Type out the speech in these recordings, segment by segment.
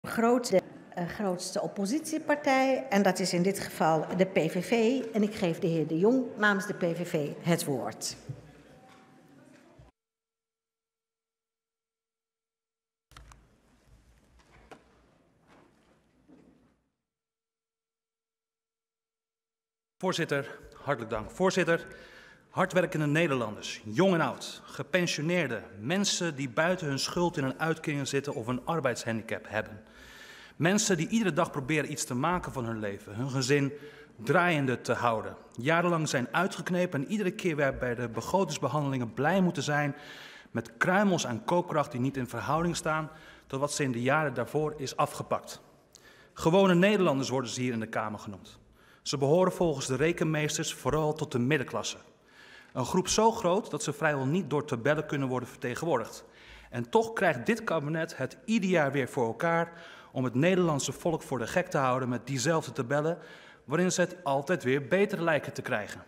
grootste oppositiepartij en dat is in dit geval de PVV. En ik geef de heer De Jong namens de PVV het woord. Voorzitter, hartelijk dank. Voorzitter, hardwerkende Nederlanders, jong en oud, gepensioneerden, mensen die buiten hun schuld in een uitkering zitten of een arbeidshandicap hebben. Mensen die iedere dag proberen iets te maken van hun leven, hun gezin draaiende te houden. Jarenlang zijn uitgeknepen en iedere keer weer bij de begrotingsbehandelingen blij moeten zijn met kruimels aan koopkracht die niet in verhouding staan tot wat ze in de jaren daarvoor is afgepakt. Gewone Nederlanders worden ze hier in de Kamer genoemd. Ze behoren volgens de rekenmeesters vooral tot de middenklasse. Een groep zo groot dat ze vrijwel niet door tabellen kunnen worden vertegenwoordigd. En toch krijgt dit kabinet het ieder jaar weer voor elkaar om het Nederlandse volk voor de gek te houden met diezelfde tabellen, waarin ze het altijd weer beter lijken te krijgen.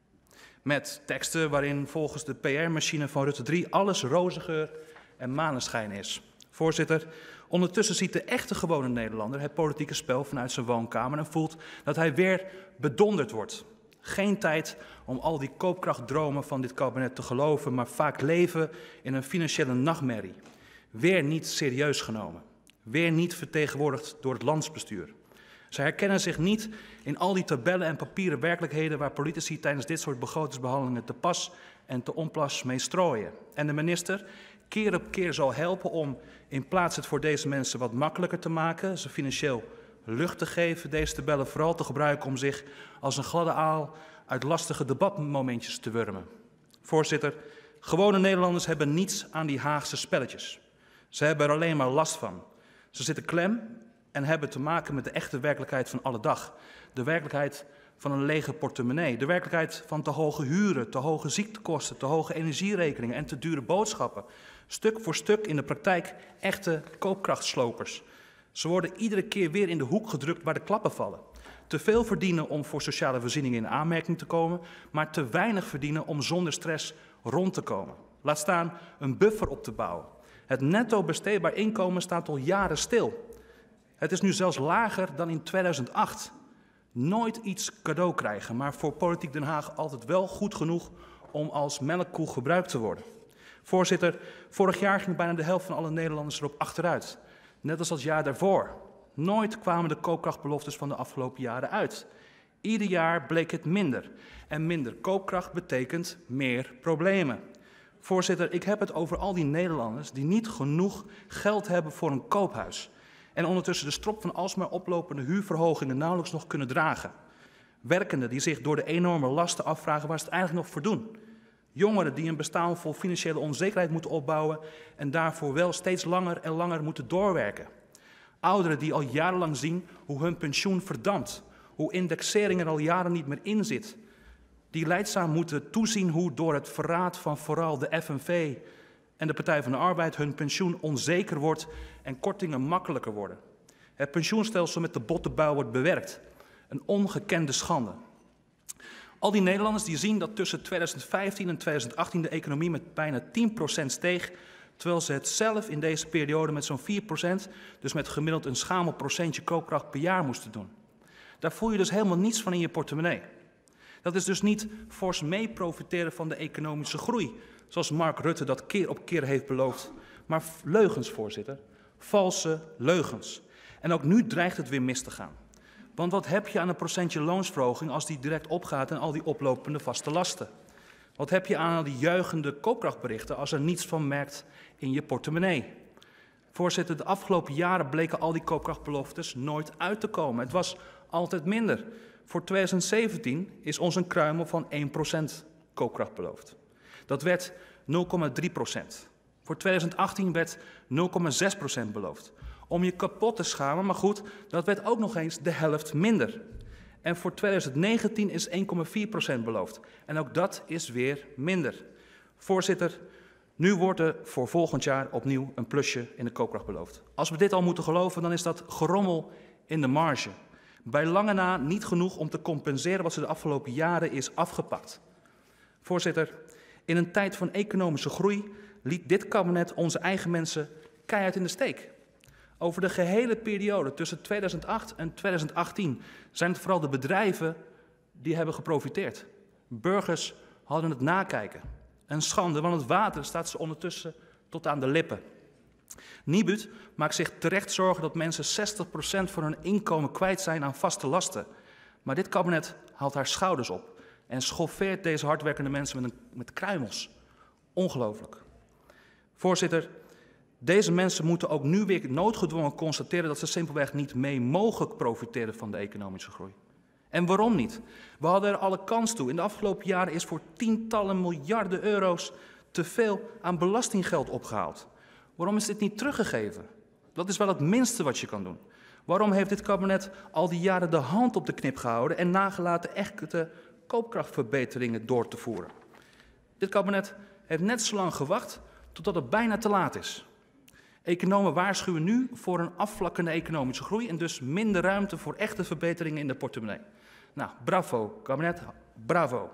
Met teksten waarin volgens de PR-machine van Rutte 3 alles rozengeur en maneschijn is. Voorzitter, ondertussen ziet de echte gewone Nederlander het politieke spel vanuit zijn woonkamer en voelt dat hij weer bedonderd wordt. Geen tijd om al die koopkrachtdromen van dit kabinet te geloven, maar vaak leven in een financiële nachtmerrie. Weer niet serieus genomen. Weer niet vertegenwoordigd door het landsbestuur. Ze herkennen zich niet in al die tabellen en papieren werkelijkheden waar politici tijdens dit soort begrotingsbehandelingen te pas en te onpas mee strooien. En de minister keer op keer zal helpen om in plaats het voor deze mensen wat makkelijker te maken, ze financieel lucht te geven, deze tabellen vooral te gebruiken om zich als een gladde aal uit lastige debatmomentjes te wurmen. Voorzitter, gewone Nederlanders hebben niets aan die Haagse spelletjes. Ze hebben er alleen maar last van. Ze zitten klem en hebben te maken met de echte werkelijkheid van alle dag. De werkelijkheid van een lege portemonnee. De werkelijkheid van te hoge huren, te hoge ziektekosten, te hoge energierekeningen en te dure boodschappen. Stuk voor stuk in de praktijk echte koopkrachtslopers. Ze worden iedere keer weer in de hoek gedrukt waar de klappen vallen. Te veel verdienen om voor sociale voorzieningen in aanmerking te komen, maar te weinig verdienen om zonder stress rond te komen. Laat staan een buffer op te bouwen. Het netto besteedbaar inkomen staat al jaren stil. Het is nu zelfs lager dan in 2008. Nooit iets cadeau krijgen, maar voor Politiek Den Haag altijd wel goed genoeg om als melkkoe gebruikt te worden. Voorzitter, vorig jaar ging bijna de helft van alle Nederlanders erop achteruit. Net als het jaar daarvoor. Nooit kwamen de koopkrachtbeloftes van de afgelopen jaren uit. Ieder jaar bleek het minder. En minder koopkracht betekent meer problemen. Voorzitter, ik heb het over al die Nederlanders die niet genoeg geld hebben voor een koophuis. En ondertussen de strop van alsmaar oplopende huurverhogingen nauwelijks nog kunnen dragen. Werkenden die zich door de enorme lasten afvragen waar ze het eigenlijk nog voor doen. Jongeren die een bestaan vol financiële onzekerheid moeten opbouwen en daarvoor wel steeds langer en langer moeten doorwerken. Ouderen die al jarenlang zien hoe hun pensioen verdampt, hoe indexering er al jaren niet meer in zit. Die lijdzaam moeten toezien hoe door het verraad van vooral de FNV en de Partij van de Arbeid hun pensioen onzeker wordt en kortingen makkelijker worden. Het pensioenstelsel met de botte buil wordt bewerkt. Een ongekende schande. Al die Nederlanders die zien dat tussen 2015 en 2018 de economie met bijna 10% steeg, terwijl ze het zelf in deze periode met zo'n 4%, dus met gemiddeld een schamel procentje koopkracht per jaar moesten doen. Daar voel je dus helemaal niets van in je portemonnee. Dat is dus niet fors mee profiteren van de economische groei, zoals Mark Rutte dat keer op keer heeft beloofd, maar leugens, voorzitter. Valse leugens. En ook nu dreigt het weer mis te gaan. Want wat heb je aan een procentje loonsverhoging als die direct opgaat en al die oplopende vaste lasten? Wat heb je aan al die juichende koopkrachtberichten als er niets van merkt in je portemonnee? Voorzitter, de afgelopen jaren bleken al die koopkrachtbeloftes nooit uit te komen. Het was altijd minder. Voor 2017 is ons een kruimel van 1% koopkracht beloofd. Dat werd 0,3%. Voor 2018 werd 0,6% beloofd. Om je kapot te schamen, maar goed, dat werd ook nog eens de helft minder. En voor 2019 is 1,4% beloofd. En ook dat is weer minder. Voorzitter, nu wordt er voor volgend jaar opnieuw een plusje in de koopkracht beloofd. Als we dit al moeten geloven, dan is dat gerommel in de marge. Bij lange na niet genoeg om te compenseren wat ze de afgelopen jaren is afgepakt. Voorzitter, in een tijd van economische groei liet dit kabinet onze eigen mensen keihard in de steek. Over de gehele periode tussen 2008 en 2018 zijn het vooral de bedrijven die hebben geprofiteerd. Burgers hadden het nakijken. Een schande, want het water staat ze ondertussen tot aan de lippen. Nibud maakt zich terecht zorgen dat mensen 60% van hun inkomen kwijt zijn aan vaste lasten. Maar dit kabinet haalt haar schouders op en schoffeert deze hardwerkende mensen met kruimels. Ongelooflijk. Voorzitter, deze mensen moeten ook nu weer noodgedwongen constateren dat ze simpelweg niet mee mogen profiteren van de economische groei. En waarom niet? We hadden er alle kans toe. In de afgelopen jaren is voor tientallen miljarden euro's te veel aan belastinggeld opgehaald. Waarom is dit niet teruggegeven? Dat is wel het minste wat je kan doen. Waarom heeft dit kabinet al die jaren de hand op de knip gehouden en nagelaten echte koopkrachtverbeteringen door te voeren? Dit kabinet heeft net zo lang gewacht totdat het bijna te laat is. Economen waarschuwen nu voor een afvlakkende economische groei en dus minder ruimte voor echte verbeteringen in de portemonnee. Nou, bravo, kabinet, bravo.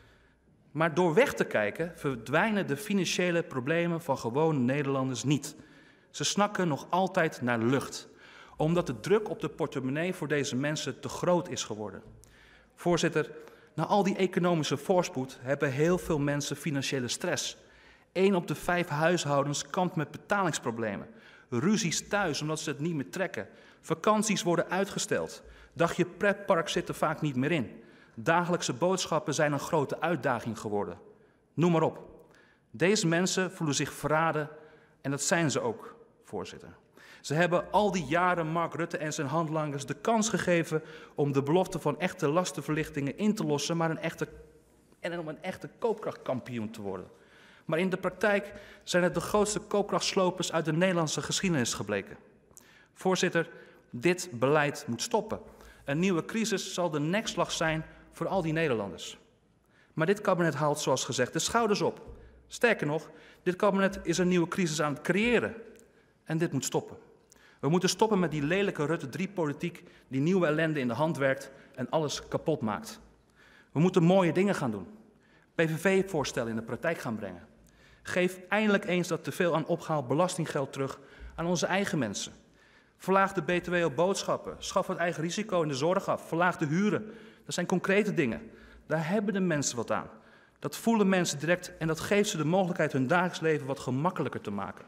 Maar door weg te kijken verdwijnen de financiële problemen van gewone Nederlanders niet. Ze snakken nog altijd naar lucht, omdat de druk op de portemonnee voor deze mensen te groot is geworden. Voorzitter, na al die economische voorspoed hebben heel veel mensen financiële stress. 1 op de 5 huishoudens kampt met betalingsproblemen. Ruzies thuis omdat ze het niet meer trekken. Vakanties worden uitgesteld. Dagje pretpark zit er vaak niet meer in. Dagelijkse boodschappen zijn een grote uitdaging geworden. Noem maar op. Deze mensen voelen zich verraden en dat zijn ze ook, voorzitter. Ze hebben al die jaren Mark Rutte en zijn handlangers de kans gegeven om de belofte van echte lastenverlichtingen in te lossen, om een echte koopkrachtkampioen te worden. Maar in de praktijk zijn het de grootste koopkrachtslopers uit de Nederlandse geschiedenis gebleken. Voorzitter, dit beleid moet stoppen. Een nieuwe crisis zal de nekslag zijn voor al die Nederlanders. Maar dit kabinet haalt, zoals gezegd, de schouders op. Sterker nog, dit kabinet is een nieuwe crisis aan het creëren. En dit moet stoppen. We moeten stoppen met die lelijke Rutte 3-politiek die nieuwe ellende in de hand werkt en alles kapot maakt. We moeten mooie dingen gaan doen. PVV-voorstellen in de praktijk gaan brengen. Geef eindelijk eens dat teveel aan opgehaald belastinggeld terug aan onze eigen mensen. Verlaag de BTW op boodschappen. Schaf het eigen risico in de zorg af. Verlaag de huren. Dat zijn concrete dingen. Daar hebben de mensen wat aan. Dat voelen mensen direct en dat geeft ze de mogelijkheid hun dagelijks leven wat gemakkelijker te maken.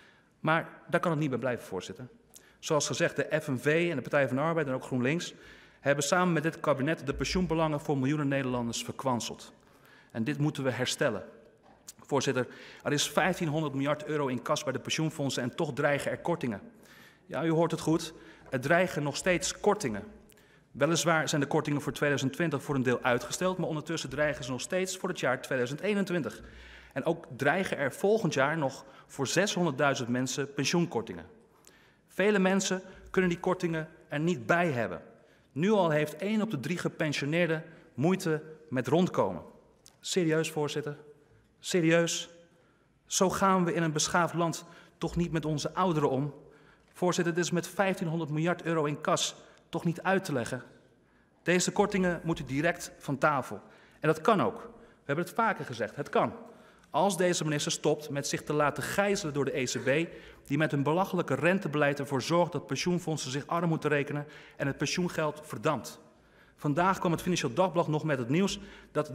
Maar daar kan het niet bij blijven, voorzitter. Zoals gezegd, de FNV en de Partij van de Arbeid en ook GroenLinks hebben samen met dit kabinet de pensioenbelangen voor miljoenen Nederlanders verkwanseld. En dit moeten we herstellen. Voorzitter, er is 1500 miljard euro in kas bij de pensioenfondsen en toch dreigen er kortingen. Ja, u hoort het goed. Er dreigen nog steeds kortingen. Weliswaar zijn de kortingen voor 2020 voor een deel uitgesteld, maar ondertussen dreigen ze nog steeds voor het jaar 2021. En ook dreigen er volgend jaar nog voor 600.000 mensen pensioenkortingen. Vele mensen kunnen die kortingen er niet bij hebben. Nu al heeft 1 op de 3 gepensioneerden moeite met rondkomen. Serieus, voorzitter? Serieus? Zo gaan we in een beschaafd land toch niet met onze ouderen om? Voorzitter, dit is met 1500 miljard euro in kas toch niet uit te leggen. Deze kortingen moeten direct van tafel. En dat kan ook. We hebben het vaker gezegd, het kan. Als deze minister stopt met zich te laten gijzelen door de ECB, die met hun belachelijke rentebeleid ervoor zorgt dat pensioenfondsen zich arm moeten rekenen en het pensioengeld verdampt. Vandaag kwam het Financieel Dagblad nog met het nieuws dat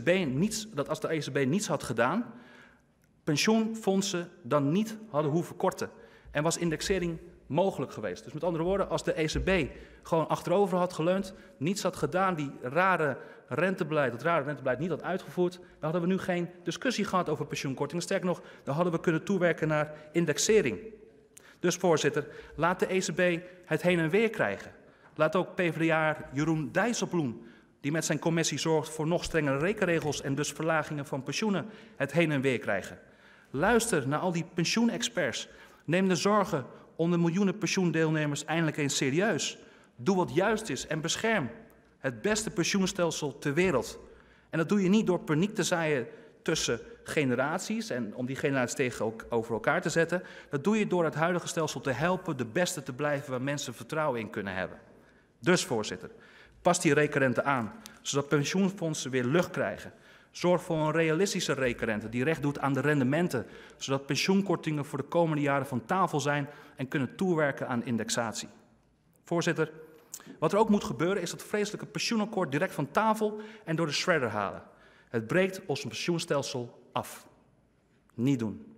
als de ECB niets had gedaan, pensioenfondsen dan niet hadden hoeven korten. En was indexering mogelijk geweest. Dus met andere woorden, als de ECB gewoon achterover had geleund, niets had gedaan, dat rare rentebeleid niet had uitgevoerd, dan hadden we nu geen discussie gehad over pensioenkortingen. Sterker nog, dan hadden we kunnen toewerken naar indexering. Dus voorzitter, laat de ECB het heen en weer krijgen. Laat ook PvdA Jeroen Dijsselbloem, die met zijn commissie zorgt voor nog strengere rekenregels en dus verlagingen van pensioenen, het heen en weer krijgen. Luister naar al die pensioenexperts. Neem de zorgen om de miljoenen pensioendeelnemers eindelijk eens serieus. Doe wat juist is en bescherm het beste pensioenstelsel ter wereld. En dat doe je niet door paniek te zaaien tussen generaties en om die generaties tegenover elkaar te zetten. Dat doe je door het huidige stelsel te helpen de beste te blijven waar mensen vertrouwen in kunnen hebben. Dus voorzitter, pas die rekenrente aan, zodat pensioenfondsen weer lucht krijgen. Zorg voor een realistische rekenrente die recht doet aan de rendementen, zodat pensioenkortingen voor de komende jaren van tafel zijn en kunnen toewerken aan indexatie. Voorzitter, wat er ook moet gebeuren is dat vreselijke pensioenakkoord direct van tafel en door de shredder halen. Het breekt ons pensioenstelsel af. Niet doen.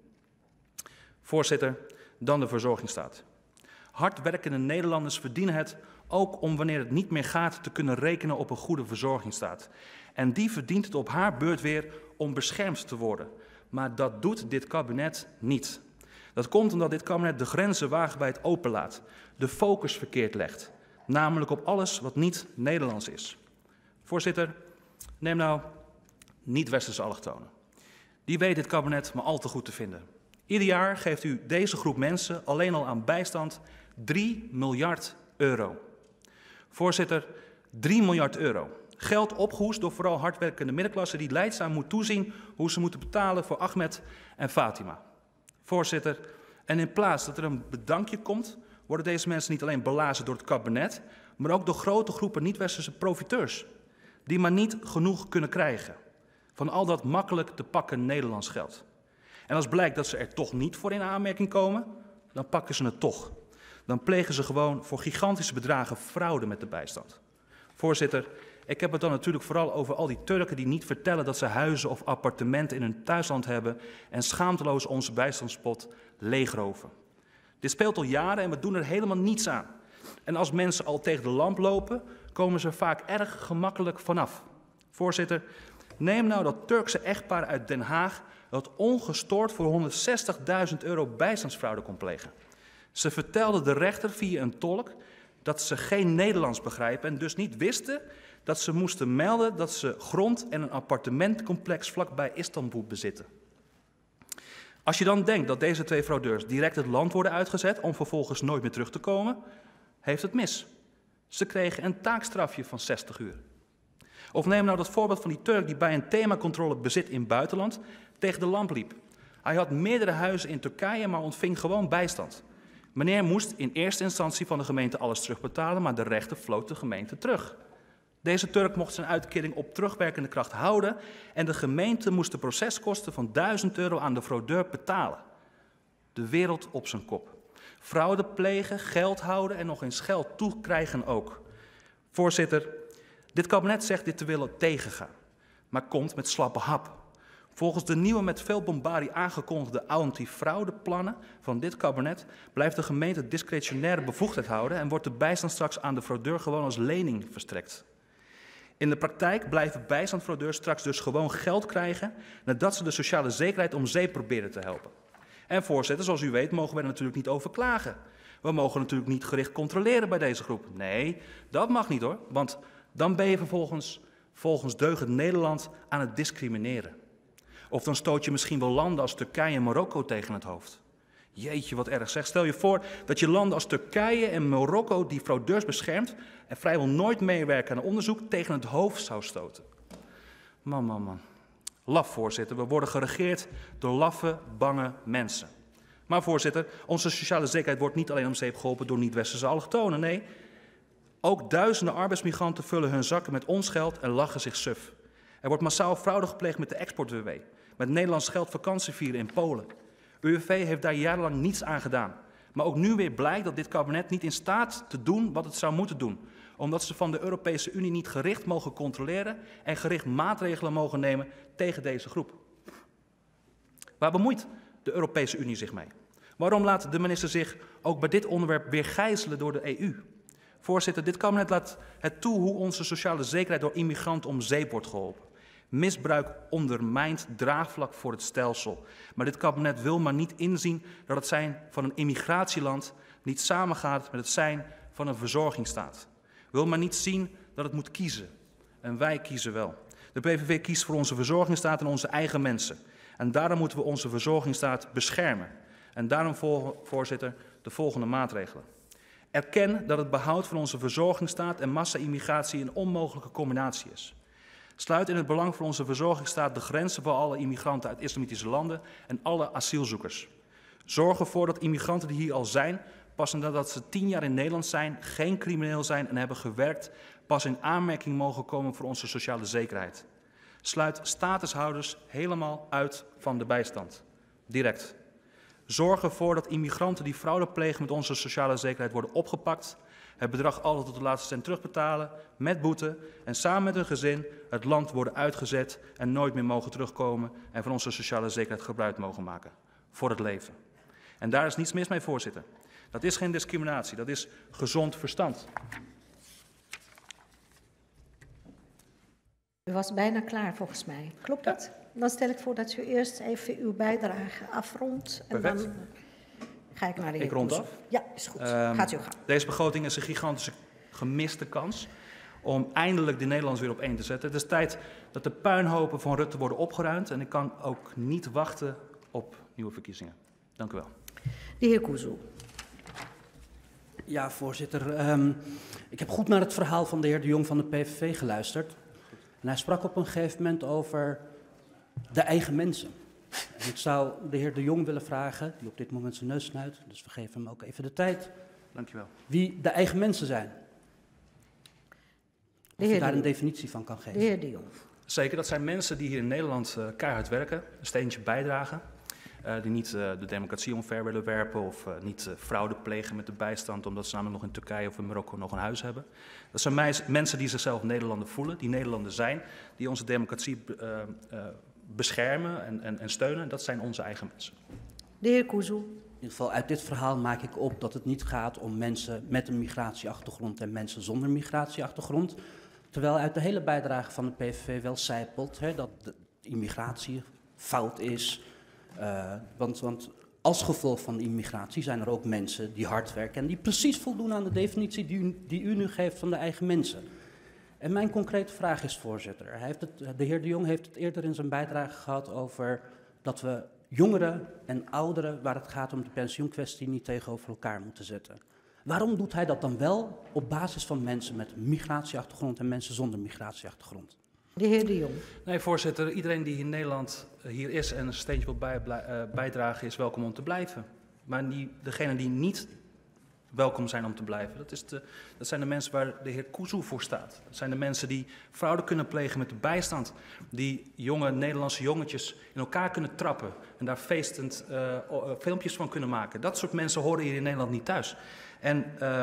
Voorzitter, dan de verzorgingsstaat. Hardwerkende Nederlanders verdienen het, ook om wanneer het niet meer gaat, te kunnen rekenen op een goede verzorgingsstaat. En die verdient het op haar beurt weer om beschermd te worden. Maar dat doet dit kabinet niet. Dat komt omdat dit kabinet de grenzen wagenwijd openlaat, de focus verkeerd legt, namelijk op alles wat niet Nederlands is. Voorzitter, neem nou niet-westerse allochtonen. Die weet dit kabinet maar al te goed te vinden. Ieder jaar geeft u deze groep mensen alleen al aan bijstand 3 miljard euro. Voorzitter, 3 miljard euro. Geld opgehoest door vooral hardwerkende middenklasse die lijdzaam moet toezien hoe ze moeten betalen voor Ahmed en Fatima. Voorzitter, en in plaats dat er een bedankje komt, worden deze mensen niet alleen belazen door het kabinet, maar ook door grote groepen niet-westerse profiteurs, die maar niet genoeg kunnen krijgen van al dat makkelijk te pakken Nederlands geld. En als blijkt dat ze er toch niet voor in aanmerking komen, dan pakken ze het toch. Dan plegen ze gewoon voor gigantische bedragen fraude met de bijstand. Voorzitter, ik heb het dan natuurlijk vooral over al die Turken die niet vertellen dat ze huizen of appartementen in hun thuisland hebben en schaamteloos onze bijstandspot leegroven. Dit speelt al jaren en we doen er helemaal niets aan. En als mensen al tegen de lamp lopen, komen ze er vaak erg gemakkelijk vanaf. Voorzitter, neem nou dat Turkse echtpaar uit Den Haag dat ongestoord voor 160.000 euro bijstandsfraude kon plegen. Ze vertelden de rechter via een tolk dat ze geen Nederlands begrijpen en dus niet wisten dat ze moesten melden dat ze grond en een appartementcomplex vlakbij Istanbul bezitten. Als je dan denkt dat deze twee fraudeurs direct het land worden uitgezet om vervolgens nooit meer terug te komen, heeft het mis. Ze kregen een taakstrafje van 60 uur. Of neem nou dat voorbeeld van die Turk die bij een themacontrole bezit in het buitenland tegen de lamp liep. Hij had meerdere huizen in Turkije, maar ontving gewoon bijstand. Meneer moest in eerste instantie van de gemeente alles terugbetalen, maar de rechter floot de gemeente terug. Deze Turk mocht zijn uitkering op terugwerkende kracht houden en de gemeente moest de proceskosten van 1000 euro aan de fraudeur betalen. De wereld op zijn kop. Fraude plegen, geld houden en nog eens geld toekrijgen ook. Voorzitter, dit kabinet zegt dit te willen tegengaan, maar komt met slappe hap. Volgens de nieuwe met veel bombardie aangekondigde anti-fraudeplannen van dit kabinet blijft de gemeente discretionaire bevoegdheid houden en wordt de bijstand straks aan de fraudeur gewoon als lening verstrekt. In de praktijk blijven bijstandfraudeurs straks dus gewoon geld krijgen nadat ze de sociale zekerheid om zeep proberen te helpen. En voorzitter, zoals u weet mogen we er natuurlijk niet over klagen. We mogen natuurlijk niet gericht controleren bij deze groep. Nee, dat mag niet hoor, want dan ben je vervolgens volgens deugend Nederland aan het discrimineren. Of dan stoot je misschien wel landen als Turkije en Marokko tegen het hoofd. Jeetje, wat erg zeg. Stel je voor dat je landen als Turkije en Marokko die fraudeurs beschermt en vrijwel nooit meewerken aan onderzoek tegen het hoofd zou stoten. Man. Laf, voorzitter. We worden geregeerd door laffe, bange mensen. Maar voorzitter, onze sociale zekerheid wordt niet alleen om zeep geholpen door niet-westerse allochtonen. Nee, ook duizenden arbeidsmigranten vullen hun zakken met ons geld en lachen zich suf. Er wordt massaal fraude gepleegd met de export-WW, met Nederlands geld vakantie vieren in Polen. UWV heeft daar jarenlang niets aan gedaan. Maar ook nu weer blijkt dat dit kabinet niet in staat te doen wat het zou moeten doen. Omdat ze van de Europese Unie niet gericht mogen controleren en gericht maatregelen mogen nemen tegen deze groep. Waar bemoeit de Europese Unie zich mee? Waarom laat de minister zich ook bij dit onderwerp weer gijzelen door de EU? Voorzitter, dit kabinet laat het toe hoe onze sociale zekerheid door immigranten om zeep wordt geholpen. Misbruik ondermijnt draagvlak voor het stelsel. Maar dit kabinet wil maar niet inzien dat het zijn van een immigratieland niet samengaat met het zijn van een verzorgingsstaat. Wil maar niet zien dat het moet kiezen. En wij kiezen wel. De PVV kiest voor onze verzorgingsstaat en onze eigen mensen. En daarom moeten we onze verzorgingsstaat beschermen. En daarom, voorzitter, de volgende maatregelen. Erken dat het behoud van onze verzorgingsstaat en massa-immigratie een onmogelijke combinatie is. Sluit in het belang van onze verzorgingsstaat de grenzen voor alle immigranten uit islamitische landen en alle asielzoekers. Zorg ervoor dat immigranten die hier al zijn, pas nadat ze 10 jaar in Nederland zijn, geen crimineel zijn en hebben gewerkt, pas in aanmerking mogen komen voor onze sociale zekerheid. Sluit statushouders helemaal uit van de bijstand. Direct. Zorg ervoor dat immigranten die fraude plegen met onze sociale zekerheid worden opgepakt. Het bedrag altijd tot de laatste cent terugbetalen, met boete. En samen met hun gezin het land worden uitgezet en nooit meer mogen terugkomen. En van onze sociale zekerheid gebruik mogen maken. Voor het leven. En daar is niets mis mee, voorzitter. Dat is geen discriminatie, dat is gezond verstand. U was bijna klaar volgens mij. Klopt dat? Dan stel ik voor dat u eerst even uw bijdrage afrondt. En Perfect. dan ga ik naar de heer Ik rond Koes. af. Ja, is goed. Gaat u gang. Deze begroting is een gigantische gemiste kans om eindelijk de Nederlanders weer op één te zetten. Het is tijd dat de puinhopen van Rutte worden opgeruimd. En ik kan ook niet wachten op nieuwe verkiezingen. Dank u wel. De heer Kuzu. Ja, voorzitter. Ik heb goed naar het verhaal van de heer De Jong van de PVV geluisterd. En hij sprak op een gegeven moment over de eigen mensen. En ik zou de heer De Jong willen vragen, die op dit moment zijn neus snuit, dus we geven hem ook even de tijd, Dank u wel. wie de eigen mensen zijn. Of je daar een Jong. definitie van kan De geven. heer De Jong. Zeker, dat zijn mensen die hier in Nederland keihard werken, een steentje bijdragen. Die niet de democratie omver willen werpen of niet fraude plegen met de bijstand, omdat ze namelijk nog in Turkije of in Marokko nog een huis hebben. Dat zijn mensen die zichzelf Nederlander voelen, die Nederlander zijn, die onze democratie beschermen en steunen. Dat zijn onze eigen mensen. De heer Kuzu. In ieder geval uit dit verhaal maak ik op dat het niet gaat om mensen met een migratieachtergrond en mensen zonder migratieachtergrond. Terwijl uit de hele bijdrage van de PVV wel sijpelt dat de immigratie fout is. Want als gevolg van de immigratie zijn er ook mensen die hard werken en die precies voldoen aan de definitie die u nu geeft van de eigen mensen. En mijn concrete vraag is, voorzitter, de heer De Jong heeft het eerder in zijn bijdrage gehad over dat we jongeren en ouderen, waar het gaat om de pensioenkwestie, niet tegenover elkaar moeten zetten. Waarom doet hij dat dan wel op basis van mensen met een migratieachtergrond en mensen zonder migratieachtergrond? De heer De Jong. Nee, voorzitter, iedereen die in Nederland hier is en een steentje wil bijdragen is welkom om te blijven. Maar degenen die niet welkom zijn om te blijven, dat zijn de mensen waar de heer Kuzu voor staat. Dat zijn de mensen die fraude kunnen plegen met de bijstand. Die jonge Nederlandse jongetjes in elkaar kunnen trappen en daar feestend filmpjes van kunnen maken. Dat soort mensen horen hier in Nederland niet thuis. En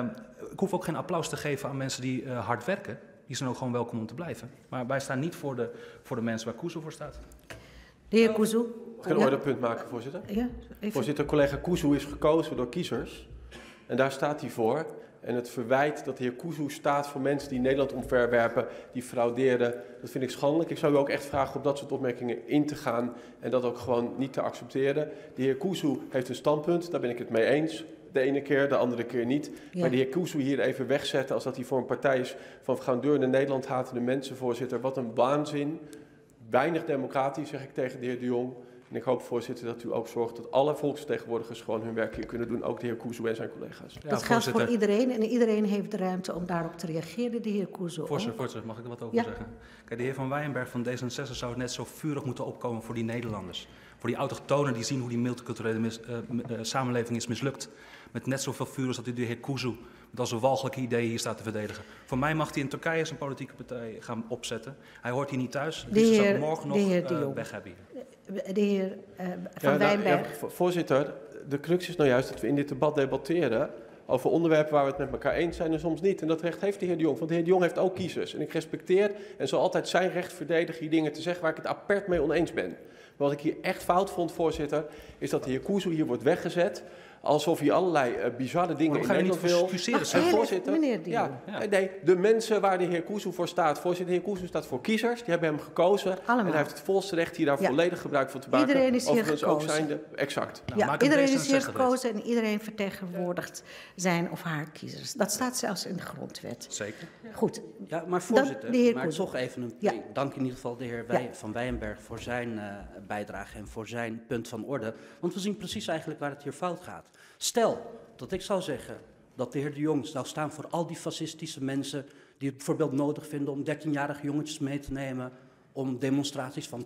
ik hoef ook geen applaus te geven aan mensen die hard werken. Die zijn ook gewoon welkom om te blijven. Maar wij staan niet voor de mensen waar Kuzu voor staat. De heer Kuzu. Ik ga een ordepunt maken, voorzitter. Ja, even. Voorzitter, collega Kuzu is gekozen door kiezers. En daar staat hij voor. En het verwijt dat de heer Kuzu staat voor mensen die Nederland omverwerpen, die frauderen, dat vind ik schandelijk. Ik zou u ook echt vragen op dat soort opmerkingen in te gaan en dat ook gewoon niet te accepteren. De heer Kuzu heeft een standpunt, daar ben ik het mee eens. De ene keer, de andere keer niet. Ja. Maar de heer Kuzu hier even wegzetten als dat hij voor een partij is van fraudeur en Nederland hatende mensen, voorzitter. Wat een waanzin. Weinig democratisch, zeg ik tegen de heer De Jong. En ik hoop, voorzitter, dat u ook zorgt dat alle volksvertegenwoordigers gewoon hun werk hier kunnen doen. Ook de heer Kuzu en zijn collega's. Ja, Dat geldt voor iedereen en iedereen heeft de ruimte om daarop te reageren. De heer Kuzu. Voorzitter, mag ik er wat over zeggen? Kijk, de heer Van Wijnberg van D66 zou net zo vurig moeten opkomen voor die Nederlanders. Voor die autochtonen die zien hoe die multiculturele samenleving is mislukt. Met net zoveel vuur als dat u de heer Kuzu met als een walgelijke idee hier staat te verdedigen. Voor mij mag hij in Turkije zijn politieke partij gaan opzetten. Hij hoort hier niet thuis. Dus hij zou morgen nog weg hebben hier. De heer Van Wijnberg. Ja, voorzitter, de crux is nou juist dat we in dit debat debatteren over onderwerpen waar we het met elkaar eens zijn en soms niet. En dat recht heeft de heer De Jong, want de heer De Jong heeft ook kiezers. En ik respecteer en zal altijd zijn recht verdedigen hier dingen te zeggen waar ik het apert mee oneens ben. Maar wat ik hier echt fout vond, voorzitter, is dat de heer Kuzu hier wordt weggezet alsof hij allerlei bizarre dingen in Nederland wil. Voorzitter, meneer De Jong. Nee, de mensen waar de heer Kuzu voor staat. Voorzitter, de heer Kuzu staat voor kiezers. Die hebben hem gekozen. Allemaal. En hij heeft het volste recht hier daar volledig gebruik van te maken. Iedereen is hier overigens ook gekozen. zijnde. Exact. Nou, Ja, iedereen is hier gekozen en iedereen vertegenwoordigt zijn of haar kiezers. Dat staat zelfs in de grondwet. Zeker. Goed. Ja, maar voorzitter, de heer maar Kuzu. toch even een Ja. dank in ieder geval de heer Van Wijnberg voor zijn bijdrage en voor zijn punt van orde. Want we zien precies eigenlijk waar het hier fout gaat. Stel dat ik zou zeggen dat de heer De Jong zou staan voor al die fascistische mensen die het bijvoorbeeld nodig vinden om 13-jarige jongetjes mee te nemen om demonstraties van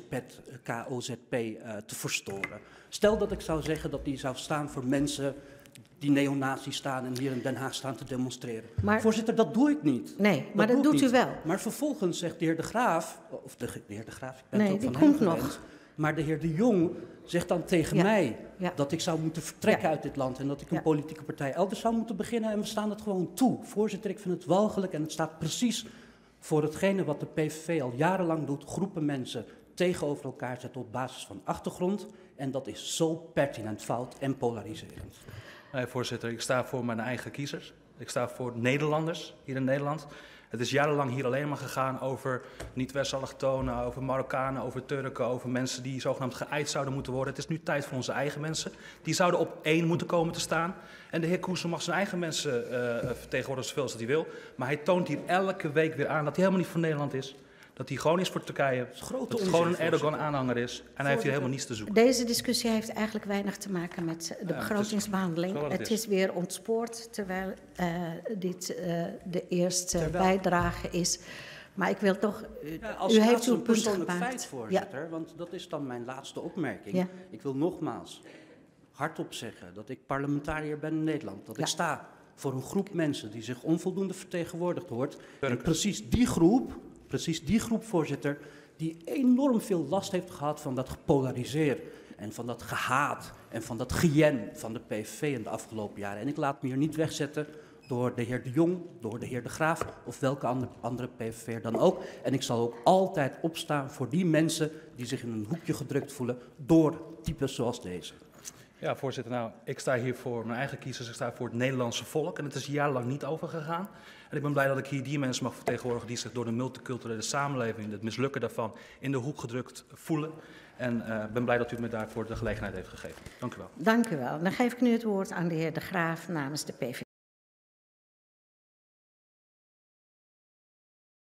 KOZP te verstoren. Stel dat ik zou zeggen dat hij zou staan voor mensen die neonazi's staan en hier in Den Haag staan te demonstreren. Maar, voorzitter, dat doe ik niet. Nee, maar dat doet u wel. Maar vervolgens zegt de heer De Graaf, of de heer De Graaf, ik ben nee, het ook die van komt hem nog. gewend, maar de heer De Jong zegt dan tegen mij dat ik zou moeten vertrekken uit dit land en dat ik een politieke partij elders zou moeten beginnen en we staan het gewoon toe. Voorzitter, ik vind het walgelijk en het staat precies voor hetgene wat de PVV al jarenlang doet, groepen mensen tegenover elkaar zetten op basis van achtergrond en dat is zo pertinent fout en polariserend. Nee, voorzitter, ik sta voor mijn eigen kiezers. Ik sta voor Nederlanders hier in Nederland. Het is jarenlang hier alleen maar gegaan over niet-West allochtonen, over Marokkanen, over Turken, over mensen die zogenaamd geëid zouden moeten worden. Het is nu tijd voor onze eigen mensen. Die zouden op één moeten komen te staan. En de heer Koester mag zijn eigen mensen vertegenwoordigen zoveel als hij wil. Maar hij toont hier elke week weer aan dat hij helemaal niet voor Nederland is. Dat hij gewoon is voor Turkije, dat het gewoon een Erdogan-aanhanger is. En hij heeft hier helemaal niets te zoeken. Deze discussie heeft eigenlijk weinig te maken met de begrotingsbehandeling. Het is weer ontspoord, terwijl dit de eerste bijdrage is. Maar ik wil toch... Als u heeft uw een punt persoonlijk gemaakt. feit, voorzitter, want dat is dan mijn laatste opmerking. Ja. Ik wil nogmaals hardop zeggen dat ik parlementariër ben in Nederland. Dat ik sta voor een groep mensen die zich onvoldoende vertegenwoordigd wordt. En precies die groep, voorzitter, die enorm veel last heeft gehad van dat gepolariseer en van dat gehaat en van dat gejen van de PVV in de afgelopen jaren. En ik laat me hier niet wegzetten door de heer De Jong, door de heer De Graaf of welke andere PVV'er dan ook. En ik zal ook altijd opstaan voor die mensen die zich in een hoekje gedrukt voelen door types zoals deze. Ja, voorzitter, nou, ik sta hier voor mijn eigen kiezers, ik sta voor het Nederlandse volk en het is jarenlang niet overgegaan. En ik ben blij dat ik hier die mensen mag vertegenwoordigen die zich door de multiculturele samenleving, het mislukken daarvan, in de hoek gedrukt voelen. En ik ben blij dat u me daarvoor de gelegenheid heeft gegeven. Dank u wel. Dank u wel. Dan geef ik nu het woord aan de heer De Graaf namens de PVV.